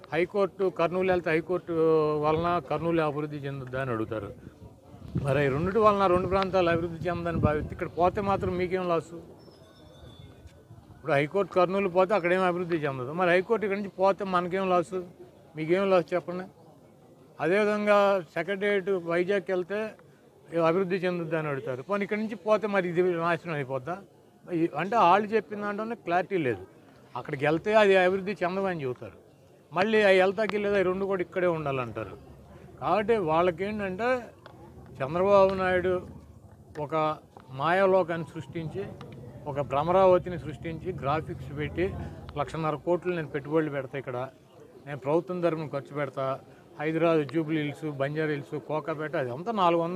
High court Kurnool వెళ్తే high court వలన కర్నూలు అభివృద్ధి చెందుద్దా అని అడుగుతారు. మరి రెండింటి వలన రెండు ప్రాంతాలు అభివృద్ధి చెందని భావిస్తే ఇక్కడ పోతే మాత్రం మీకేం లాసు? ఇప్పుడు హైకోర్టు కర్నూలు పోతే అక్కడేం అభివృద్ధి చెందదు. మరి హైకోర్టు ఇక్కడి నుంచి పోతే మనకేం లాసు? మీకేం లాసు చెప్పండి. అదేవిధంగా సెక్రటేరియట్ వైజాగ్కి వెళ్తే అభివృద్ధి చెందుద్దా అని అడుగుతారు. పోనీ ఇక్కడి నుంచి పోతే మరి ఇది నాశనం అయిపోద్దా? అంటే వాళ్ళు చెప్పిన దాంట్లోనే క్లారిటీ లేదు. అక్కడికి వెళ్తే అది అభివృద్ధి చెందమని చెబుతారు. మళ్ళీ అవి వెళ్తాకి లేదా రెండు కూడా ఇక్కడే ఉండాలంటారు. కాబట్టి వాళ్ళకేంటంటే చంద్రబాబు నాయుడు ఒక మాయాలోకాన్ని సృష్టించి, ఒక భ్రమరావతిని సృష్టించి, గ్రాఫిక్స్ పెట్టి 1,50,000 కోట్లు నేను పెట్టుబడులు పెడతా, ఇక్కడ నేను ప్రభుత్వం తరపున ఖర్చు పెడతా, హైదరాబాద్ జూబ్లీ హిల్స్, బంజారా హిల్స్, కోకాపేట అదంతా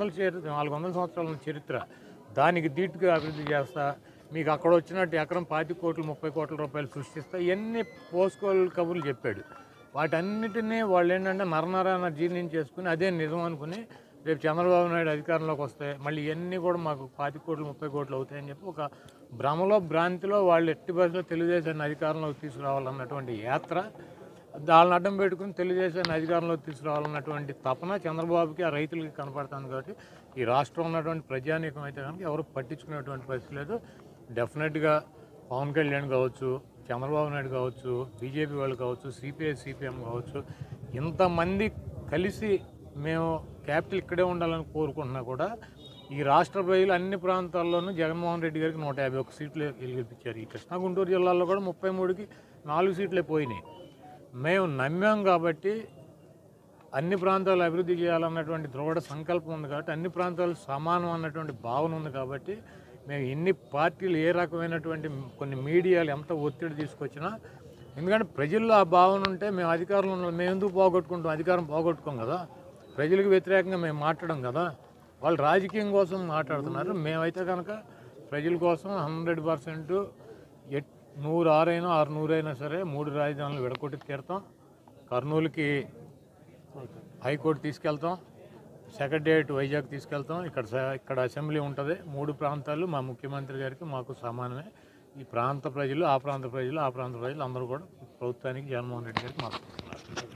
400 సంవత్సరాల చరిత్ర, దానికి ధీటుగా అభివృద్ధి చేస్తా, మీకు అక్కడ వచ్చినట్టు ఎకరం 25 కోట్లు 30 కోట్ల రూపాయలు సృష్టిస్తా, ఇవన్నీ పోసుకోలు కబుర్లు చెప్పాడు. వాటన్నిటినీ వాళ్ళు ఏంటంటే నరనరాన జీర్ణించేసుకుని అదే నిజం అనుకుని రేపు చంద్రబాబు నాయుడు అధికారంలోకి వస్తే మళ్ళీ ఇవన్నీ కూడా మాకు 25 కోట్లు 30 కోట్లు అవుతాయని చెప్పి ఒక భ్రమలో భ్రాంతిలో వాళ్ళు ఎట్టి బస్సులో తెలుగుదేశాన్ని అధికారంలోకి తీసుకురావాలన్నటువంటి యాత్ర, వాళ్ళని అడ్డం పెట్టుకుని తెలుగుదేశాన్ని అధికారంలోకి తీసుకురావాలన్నటువంటి తపన చంద్రబాబుకి ఆ రైతులకి కనపడుతుంది. కాబట్టి ఈ రాష్ట్రం ఉన్నటువంటి ప్రజానీకం అయితే కనుక ఎవరు పట్టించుకునేటువంటి పరిస్థితి లేదు. డెఫినెట్గా పవన్ కళ్యాణ్ కావచ్చు, చంద్రబాబు నాయుడు కావచ్చు, బీజేపీ వాళ్ళు కావచ్చు, సిపిఐ సిపిఎం కావచ్చు, ఇంతమంది కలిసి మేము క్యాపిటల్ ఇక్కడే ఉండాలని కోరుకుంటున్నా కూడా ఈ రాష్ట్ర ప్రజలు అన్ని ప్రాంతాల్లోనూ జగన్మోహన్ రెడ్డి గారికి 151 సీట్లు గెలిపించారు. ఈ కృష్ణా గుంటూరు జిల్లాలో కూడా 33కి 4 సీట్లే పోయినాయి. మేము నమ్మాం కాబట్టి అన్ని ప్రాంతాలు అభివృద్ధి చేయాలన్నటువంటి దృఢ సంకల్పం ఉంది కాబట్టి, అన్ని ప్రాంతాలు సమానం అన్నటువంటి భావన ఉంది కాబట్టి, మేము ఎన్ని పార్టీలు ఏ రకమైనటువంటి కొన్ని మీడియాలు ఎంత ఒత్తిడి తీసుకొచ్చినా, ఎందుకంటే ప్రజల్లో ఆ భావన ఉంటే మేము అధికారంలో మేము ఎందుకు పోగొట్టుకుంటాం? అధికారం పోగొట్టుకోం కదా, ప్రజలకు వ్యతిరేకంగా మేము మాట్లాడడం కదా. వాళ్ళు రాజకీయం కోసం మాట్లాడుతున్నారు. మేమైతే కనుక ప్రజల కోసం 100% 100 అయినా 600 అయినా సరే 3 రాజధానులు విడగొట్టి తీరుతాం. కర్నూలుకి హైకోర్టు తీసుకెళ్తాం, సెక్రటేరియట్ వైజాగ్ తీసుకెళ్తాం. ఇక్కడ అసెంబ్లీ ఉంటుంది. 3 ప్రాంతాలు మా ముఖ్యమంత్రి గారికి మాకు సమానమే. ఈ ప్రాంత ప్రజలు, ఆ ప్రాంత ప్రజలు, ఆ ప్రాంత ప్రజలు అందరూ కూడా ప్రభుత్వానికి జగన్మోహన్ రెడ్డి గారికి మాకు